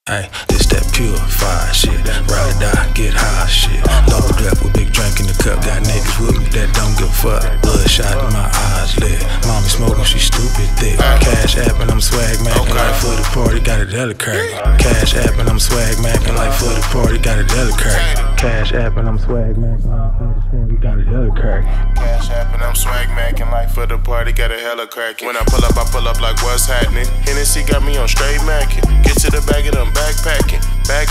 Ay, this that purified shit. Ride or die, get high shit. Load up with big drink in the cup. Got niggas with me that don't give a fuck. Bloodshot in my eyes lit. Mommy smoking, she stupid thick. Cash appin', I'm swag mackin' like for the party, got a deli curry. Cash appin', I'm swag mackin' like for the party, got a deli curry. Cash appin', I'm swag mackin' like for the party, got a deli curry. Cash appin', I'm swag mackin' like for the party, got a hella crackin'. When I pull up like what's happening. Hennessy got me on straight mackin'. Get to the bag of them backpacking,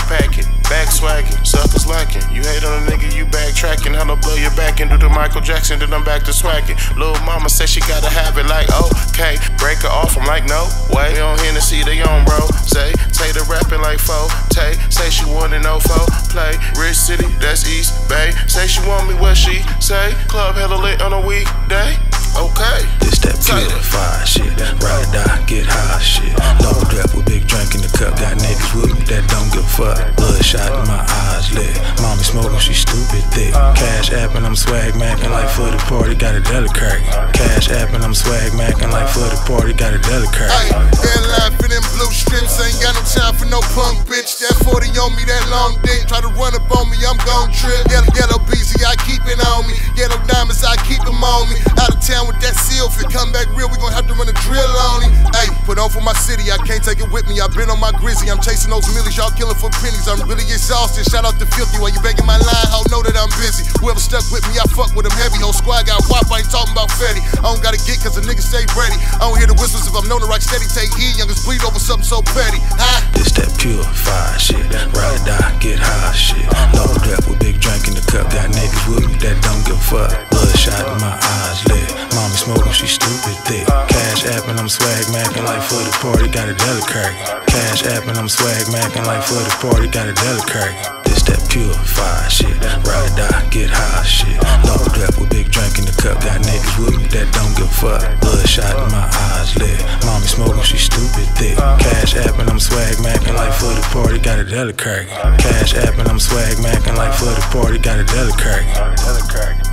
back swagging, suckers lacking. You hate on a nigga, you backtracking. Hello, blow your back and do the Michael Jackson, then I'm back to swagging. Lil' mama said she gotta have it like, okay. Break her off, I'm like, no way. We on Hennessy, they on, bro. Say the rapping like foe. Say she wanna know foe. Play Rich City, that's East Bay. Say she want me, what she say? Club hella lit on a weekday. Okay. This that purified shit. Ride or die, get high shit. Load up with big drink in the cup. Got niggas with me that don't give a fuck. Bloodshot in my eyes lit. Mommy smoking, she stupid thick. Cash appin', I'm swag mackin' like for the party, got a deli curry. Cash appin', I'm swag mackin' like for the party, got a deli curry. Been laughing in blue strips, ain't got no time for no punk bitch. That 40 on me, that long dick. Try to run up on me, I'm gon' trip. Yellow BZ, I keep it on me. Yellow diamonds, I keep them on me. Out of town with that seal, if it come back real, we gon' have to run a drill on him. Ay, put on for my city, I can't take it with me. I been on my grizzy, I'm chasing those millies, y'all killing for pennies. I'm really exhausted. Shout out to Filthy while you begging my line, ho, know that I'm busy. Whoever stuck with me, I fuck with them heavy. Whole squad got wop, I ain't talking about Fetty. I don't gotta get cause the niggas stay ready. I don't hear the whistles if I'm known to rock steady. Take heed, youngest bleed over something so petty. This that purified shit. Ride or die, get high shit. Load up with big drink in the cup. Got niggas with me that don't give a fuck. Bloodshot in my eyes lit. Mommy smoking, she stupid thick. Cash appin', I'm swag mackin' like for the party, got a deli curry. Cash appin', I'm swag mackin' like for the party, got a deli curry. This that purified shit. Ride or die, get high shit. Load up with big drink in the cup. Got niggas with me that don't give a fuck. Bloodshot in my eyes lit. Mommy smoking, she stupid thick. Cash appin', I'm swag mackin' like for the party, got a deli curry. Cash appin', I'm swag mackin' like for the party, got a deli curry.